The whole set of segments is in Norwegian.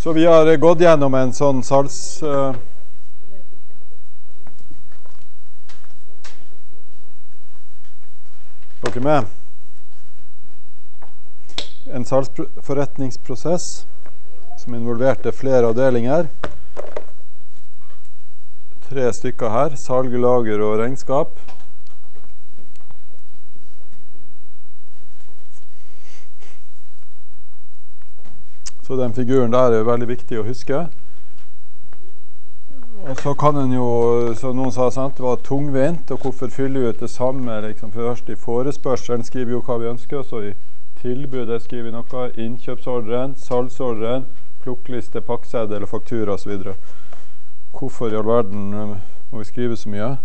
Så vi har gått gjennom en sånn salgs... dere med? En salgsforretningsprosess som involverte flere avdelinger. 3 stykker her, salg, lager og regnskap. Så den figuren der er veldig viktig å huske. Og så kan en jo, som noen sa, sant, det var tungvint, og hvorfor fyller vi ut det samme, liksom først i forespørselen skriver jo hva vi ønsker, og så i tilbudet skriver vi noe, innkjøpsordren, salgsordren, plukkliste, pakkeseddel og faktura og så videre. Hvorfor i all verden må vi skrive så mye?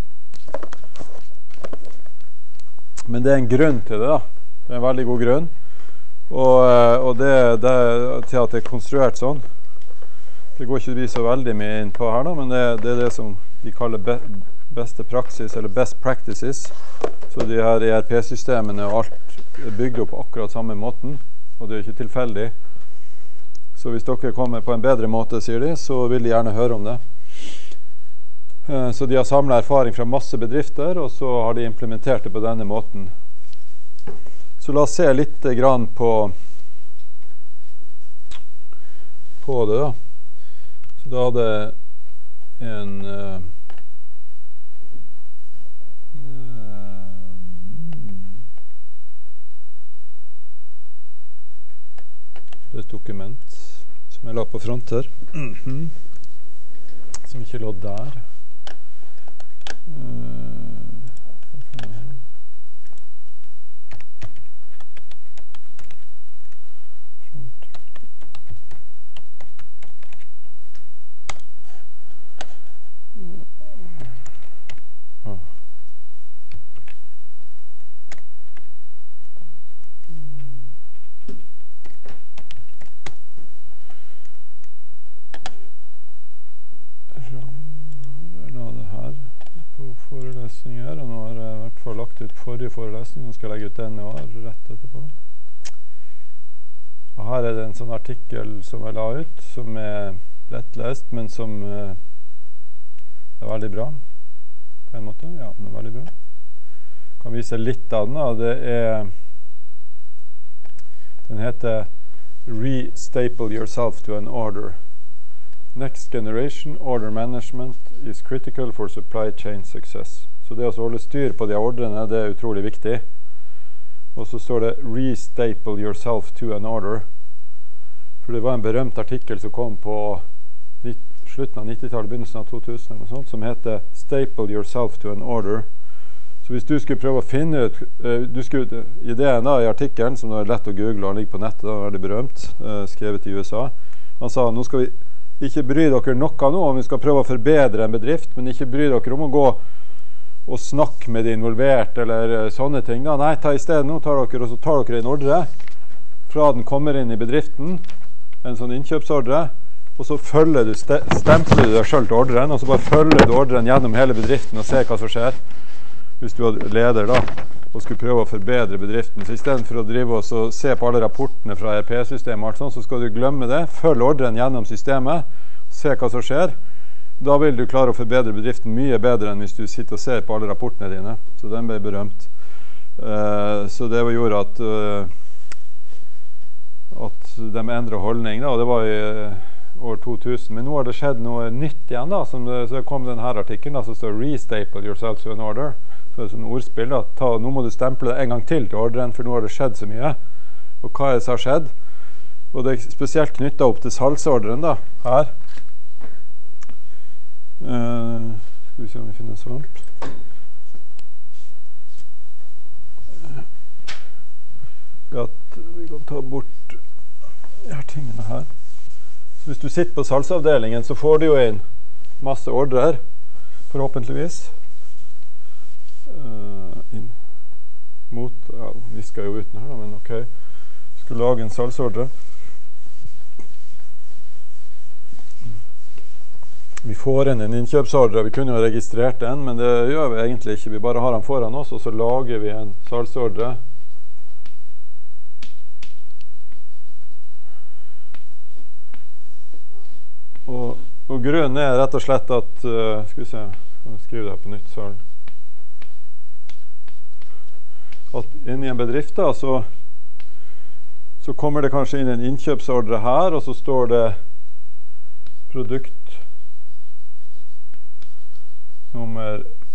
Men det er en grunn til det da. Det er en veldig god grunn. Og det til at det er konstruert sånn. Det går ikke vi så veldig mye inn på her da, men det er det som vi kaller beste praksis, eller best practices. Så de her ERP-systemene og alt er bygd opp på akkurat samme måten, og det er ikke tilfeldig. Så hvis dere kommer på en bedre måte, sier de, så vil de gjerne høre om det. Så de har samlet erfaring fra masse bedrifter, og så har de implementert det på denne måten. Så la oss se litt grann på det da. Så da hadde en det er et dokument som jeg la på fronter. Som ikke lå der. Forelesninger, og nå har jeg i hvert fall lagt ut forrige forelesning, nå skal jeg legge ut denne også, rett etterpå. Og her er det en sånn artikkel som jeg la ut, som er lettlest, men som er veldig bra, på en måte. Ja, den er veldig bra. Jeg kan vise litt av den, og den heter Re-staple yourself to an order. Next generation order management is critical for supply chain success. Så det å holde styr på de ordrene, det er utrolig viktig. Og så står det re-staple yourself to an order. For det var en berømt artikkel som kom på slutten av 90-tallet, begynnelsen av 2000 eller noe sånt, som heter Staple yourself to an order. Så hvis du skulle prøve å finne ut, ideen da i artikkelen, som er lett å google og ligger på nettet, da er det berømt, skrevet i USA. Han sa, nå skal vi ikke bry dere noe nå om vi skal prøve å forbedre en bedrift, men ikke bry dere om å gå og snakke med de involverte eller sånne ting. Da. Nei, ta i stedet nå tar dere en ordre fra den kommer inn i bedriften, en sånn innkjøpsordre, og så stempler du deg selv til ordren, og så bare følger du ordren gjennom hele bedriften og ser hva som skjer. Hvis du er leder da, og skulle prøve å forbedre bedriften. Så i stedet for å drive og se på alle rapportene fra ERP-systemet og alt sånt, så skal du glemme det, følge ordren gjennom systemet, se hva som skjer. Da vil du klare å forbedre bedriften mye bedre enn hvis du sitter og ser på alle rapportene dine. Så den ble berømt. Så det gjorde at de endret holdning, da, og det var i år 2000. Men nå har det skjedd noe nytt igjen, da, så kom denne artikkelen, da, som står Re-staple yourself to an order. Så det er sånn ordspill da, nå må du stemple det en gang til ordren, for nå har det skjedd så mye. Og hva er det som har skjedd? Og det er spesielt knyttet opp til salgsordren da, her. Skal vi se om vi finner en svamp. Vi kan ta bort de her tingene her. Så hvis du sitter på salgsavdelingen, så får du jo inn masse ordrer, forhåpentligvis. Vi skal jo uten her da, men ok, vi skulle lage en salgsordre. Vi får inn en innkjøpsordre, vi kunne jo registrert den, men det gjør vi egentlig ikke. Vi bare har den foran oss, og så lager vi en salgsordre. Og grunnen rett og slett at, skal vi se, jeg skriver det her på nytt, at inn I en bedrift da, så kommer det kanskje inn en innkjøpsordre her, og så står det produkt nummer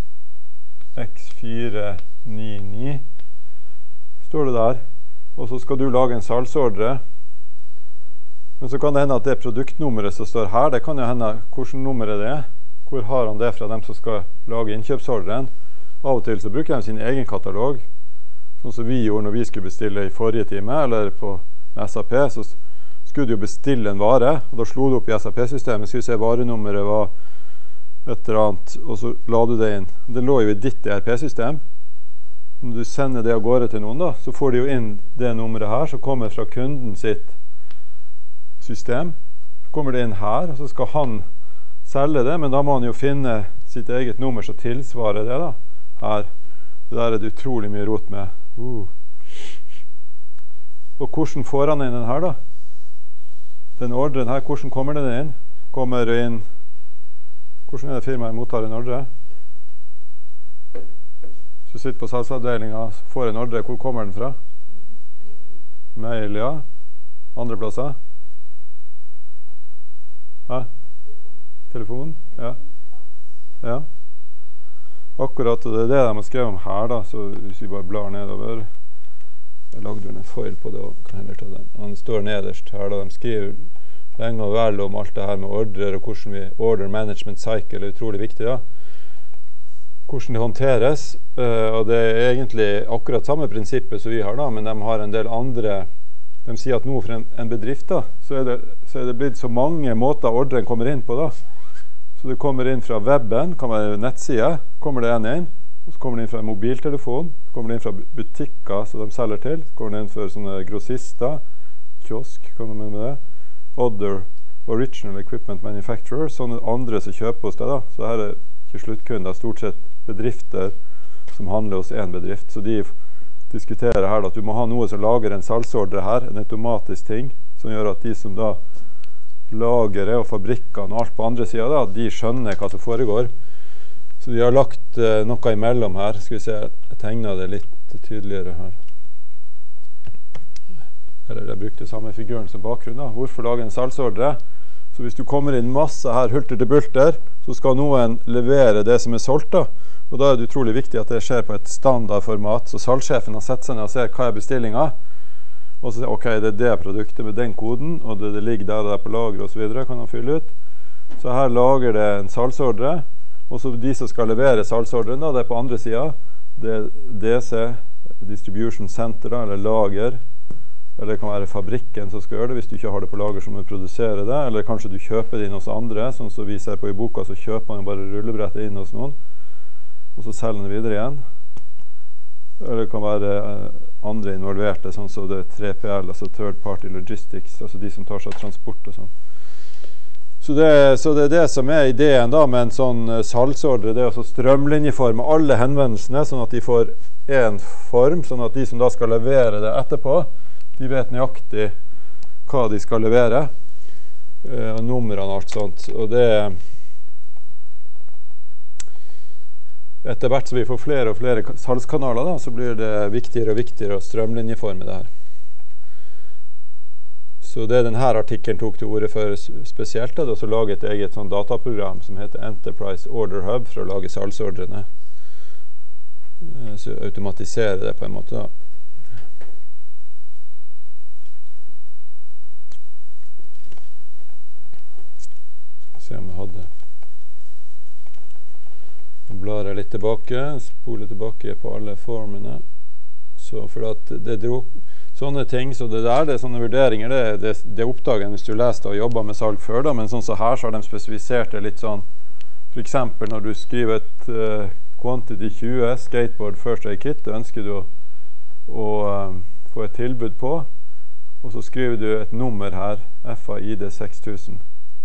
X499, står det der, og så skal du lage en salgsordre. Men så kan det hende at det produktnummeret som står her, det kan jo hende hvordan nummeret det hvor har han det fra dem som skal lage innkjøpsordren. Av og til så bruker de sin egen katalog, sånn som vi gjorde når vi skulle bestille I forrige time, eller på SAP, så skulle du jo bestille en vare, og da slo du opp I SAP-systemet, skulle se varenummeret var et eller annet, og så la du det inn. Det lå jo I ditt ERP-system. Når du sender det av gårde til noen da, så får de jo inn det nummeret her, som kommer fra kunden sitt system. Så kommer det inn her, og så skal han selge det, men da må han jo finne sitt eget nummer som tilsvarer det da. Her. Det der det utrolig mye rot med. Og hvordan får han inn den her da? Den ordren her, hvordan kommer den inn? Kommer inn... Hvordan det firmaet mottar en ordre? Hvis du sitter på salgsavdelingen og får en ordre, hvor kommer den fra? Mail, ja. Andre plasser? Hæ? Telefon? Ja. Ja. Akkurat, og det det de har skrevet om her da, så hvis vi bare blar nedover, jeg lagde en foil på det, og kan heller ta den. Han står nederst her da, de skriver lenge og vel om alt det her med ordrer, og hvordan vi order management cycle utrolig viktig da. Hvordan det håndteres, og det egentlig akkurat samme prinsippet som vi har da, men de har en del andre. De sier at nå for en bedrift da, så det blitt så mange måter ordren kommer inn på da. Så det kommer inn fra webben, kan være nettside, kommer det en inn, og så kommer det inn fra en mobiltelefon, kommer det inn fra butikker som de selger til, så kommer det inn for sånne grossister, kiosk, kan du mene med det, other original equipment manufacturer, sånne andre som kjøper hos deg da. Så her ikke sluttkunder, stort sett bedrifter som handler hos en bedrift, så de diskuterer her da, at du må ha noe som lager en salgsordre her, en automatisk ting, som gjør at de som da lagere og fabrikkene og alt på andre siden da, de skjønner hva som foregår. Så de har lagt noe imellom her. Skal vi se, jeg tegner det litt tydeligere her. Eller jeg brukte samme figuren som bakgrunn da. Hvorfor lage en salgsordre? Så hvis du kommer inn masse her hulter til bulter, så skal noen levere det som solgt da. Og da det utrolig viktig at det skjer på et standardformat, så salgssjefen har sett seg ned og ser hva bestillingen, og så sier ok, det det produktet med den koden, og det ligger der på lager og så videre, kan han fylle ut. Så her lager det en salgsordre, og så de som skal levere salgsordren da, det på andre siden, det DC, Distribution Center da, eller lager, eller det kan være fabrikken som skal gjøre det, hvis du ikke har det på lager som du produserer det, eller kanskje du kjøper det inn hos andre, sånn som vi ser på I boka, så kjøper man bare rullebrettet inn hos noen, og så selger den videre igjen. Eller det kan være andre involverte, sånn som det 3PL, altså Third Party Logistics, altså de som tar seg transport og sånn. Så det det som ideen da med en sånn salgsordre, det å strømlinjeforme alle henvendelsene, sånn at de får en form, sånn at de som da skal levere det etterpå, de vet nøyaktig hva de skal levere, og numrene og alt sånt. Og det etter hvert som vi får flere og flere salgskanaler da, så blir det viktigere og viktigere å strømlinjeforme det her. Så det denne artikkelen tok til ordet for spesielt, det å lage et eget sånn dataprogram som heter Enterprise Order Hub for å lage salgsordrene. Så automatisere det på en måte da. Skal se om jeg hadde... Nå blar jeg litt tilbake, spoler tilbake på alle formene. Så for at det dro sånne ting, så det der, det sånne vurderinger, det oppdager hvis du leser og jobber med salg før da, men sånn så her så har de spesifisert det litt sånn, for eksempel når du skriver et Quantity 20 skateboard first aid kit, det ønsker du å få et tilbud på, og så skriver du et nummer her, FAID 6000.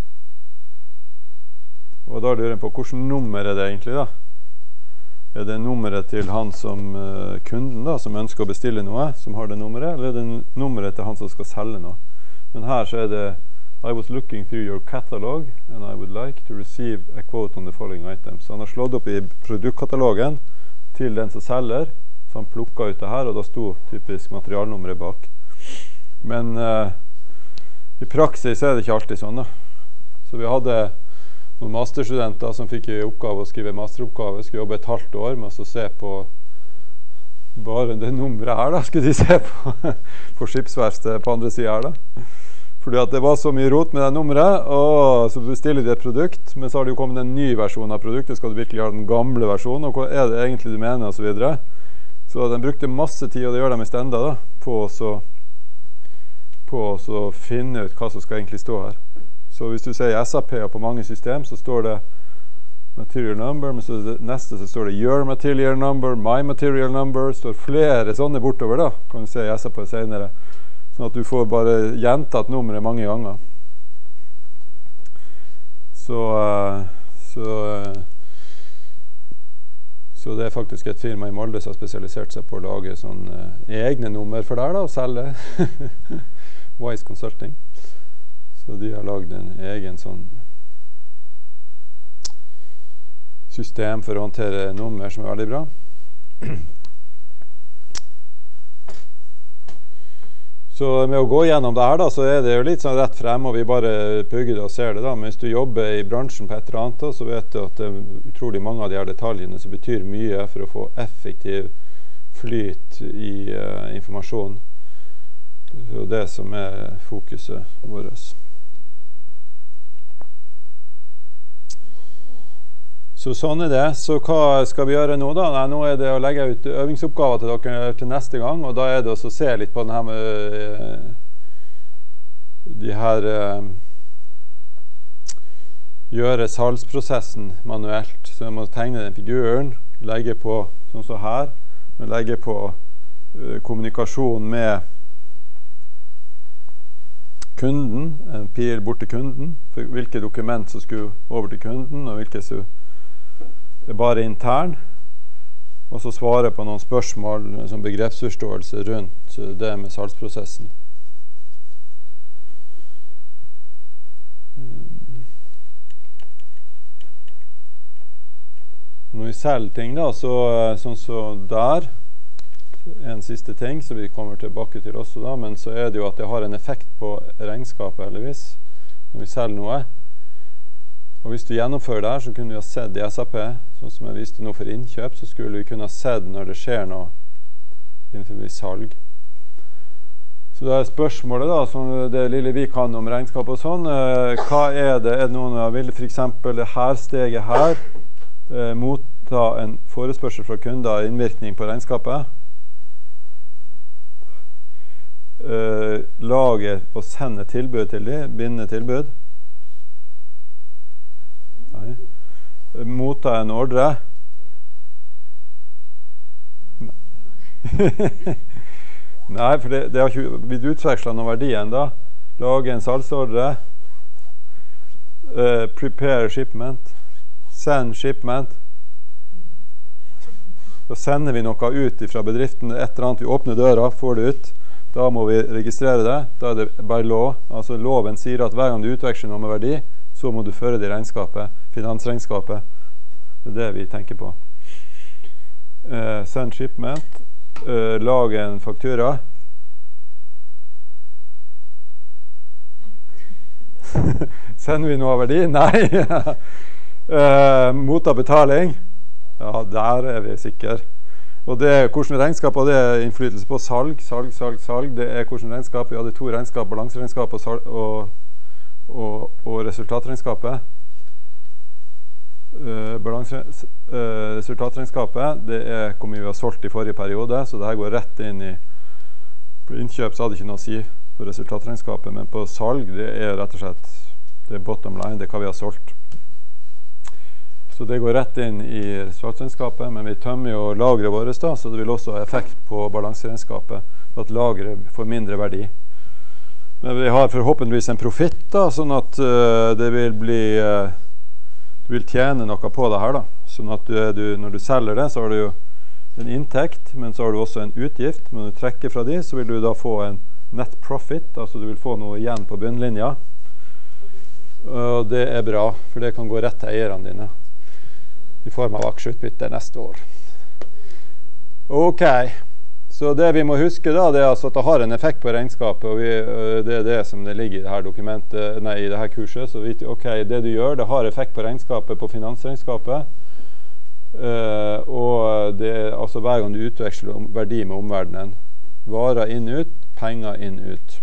Og da lurer jeg på, hvordan nummer det egentlig da? Det nummeret til han som kunden da, som ønsker å bestille noe, som har det nummeret, eller det nummeret til han som skal selge noe? Men her så det I was looking through your catalog, and I would like to receive a quote on the following items. Så han har slått opp i produktkatalogen til den som selger, så han plukket ut det her, og da sto typisk materialnummeret bak. Men i praksis er det ikke alltid sånn da. Så vi hadde noen masterstudenter som fikk i oppgave å skrive masteroppgave, skulle jobbe et halvt år med å se på bare det nummeret her da, skulle de se på skipsverftet på andre siden her da. Fordi at det var så mye rot med det nummeret, og så bestiller de et produkt, men så har det jo kommet en ny versjon av produktet, skal du virkelig ha den gamle versjonen, og hva er det egentlig du mener, og så videre. Så den brukte masse tid, og det gjør de i stenda da, på å finne ut hva som skal egentlig stå her. Så hvis du ser SAP og på mange system, så står det material number, men så det neste så står det your material number, my material number, står flere sånne bortover da, kan du se i SAP senere. Sånn at du får bare gjentatt nummeret mange ganger. Så det er faktisk et firma i Molde som har spesialisert seg på å lage sånne egne nummer for deg da, og selge. Wise Consulting. Så de har laget en egen sånn system for å håndtere nummer som er veldig bra. Så med å gå gjennom det her da, så er det jo litt sånn rett frem, og vi bare pugger det og ser det da. Men hvis du jobber i bransjen på et eller annet da, så vet du at det er utrolig mange av de her detaljene som betyr mye for å få effektiv flyt i informasjon. Så det som er fokuset vårt. Så sånn er det. Så hva skal vi gjøre nå da? Nei, nå er det å legge ut øvingsoppgaver til dere til neste gang, og da er det også å se litt på denne med de her gjøre salgsprosessen manuelt. Så jeg må tegne den figuren, legge på sånn som her, men legge på kommunikasjon med kunden, en pil bort til kunden, for hvilke dokument som skulle over til kunden, og hvilke som er bare intern, og så svare på noen spørsmål som begrepsforståelse rundt det med salgsprosessen. Når vi selger ting da, sånn så der, en siste ting som vi kommer tilbake til også da, men så er det jo at det har en effekt på regnskapet heldigvis, når vi selger noe. Og hvis du gjennomfører det her, så kunne vi ha sett i SAP, sånn som jeg viste nå for innkjøp, så skulle vi kunne ha sett når det skjer noe innenfor salg. Så det er spørsmålet da, som det lille vi kan om regnskap og sånn, hva er det? Er det noen som vil for eksempel det her steget her, motta en forespørsel fra kunder innvirkning på regnskapet? Lage og sende tilbud til de, binde tilbud? Nei. Motta en ordre? Nei, for det har ikke blitt utvekslet noen verdi enda. Lage en salgsordre. Prepare shipment. Send shipment. Da sender vi noe ut fra bedriften. Et eller annet, vi åpner døra, får det ut. Da må vi registrere det. Da er det by law. Altså loven sier at hver gang du utveksler noe med verdi, så må du føre det i regnskapet, finansregnskapet. Det er det vi tenker på. Send shipment. Lage en faktura. Sender vi noe av verdi? Nei. Motta betaling? Ja, der er vi sikre. Og det er hvordan regnskap, og det er innflytelse på salg. Det er hvordan regnskap. Vi hadde 2 regnskap, balanseregnskap og resultatregnskapet. Resultatregnskapet, det er hvor mye vi har solgt i forrige periode, så det her går rett inn i på innkjøp, så hadde det ikke noe å si på resultatregnskapet, men på salg, det er rett og slett det er bottom line, det er hva vi har solgt. Så det går rett inn i resultatregnskapet, men vi tømmer jo lagret vårt da, så det vil også ha effekt på balanseregnskapet, for at lagret får mindre verdi. Men vi har forhåpentligvis en profitt da, sånn at det vil bli du vil tjene noe på det her da. Sånn at når du selger det, så har du jo en inntekt, men så har du også en utgift. Men når du trekker fra de, så vil du da få en net profit, altså du vil få noe igjen på bunnlinja. Og det er bra, for det kan gå rett til eierne dine i form av aksjeutbytte neste år. Ok, så det vi må huske da, det er altså at det har en effekt på regnskapet, og det er det som det ligger i det her dokumentet, nei, i det her kurset. Så ok, det du gjør, det har effekt på regnskapet, på finansregnskapet. Og det er altså hver gang du utveksler verdi med omverdenen. Varer inn ut, penger inn ut.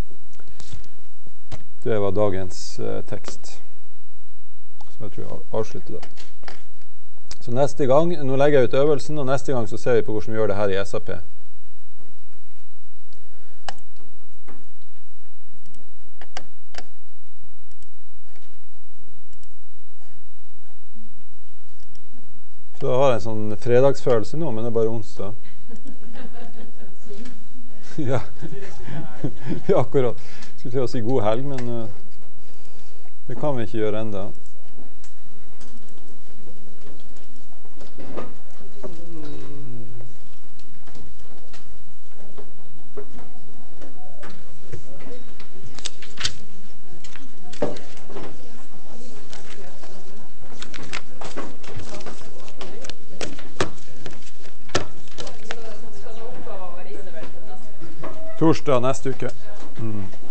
Det var dagens tekst. Så jeg tror jeg avslutter der. Så neste gang, nå legger jeg ut øvelsen, og neste gang så ser vi på hvordan vi gjør det her i SAP. Så jeg har en sånn fredagsfølelse nå, men det er bare onsdag. Ja, ja akkurat. Jeg skulle til å si god helg, men det kan vi ikke gjøre enda. Torsdag neste uke.